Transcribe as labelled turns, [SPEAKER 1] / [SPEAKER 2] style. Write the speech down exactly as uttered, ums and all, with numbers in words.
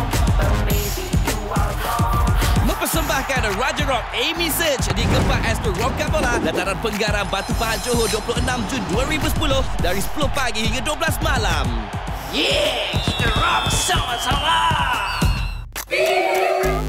[SPEAKER 1] Mempersembahkan Raja Rock Amy Search di Gempak Astro Rockabola dataran Penggarang Batu Pahat Johor dua puluh enam Jun dua ribu sepuluh dari sepuluh pagi hingga dua belas malam.
[SPEAKER 2] Yeah, kita rock sama-sama.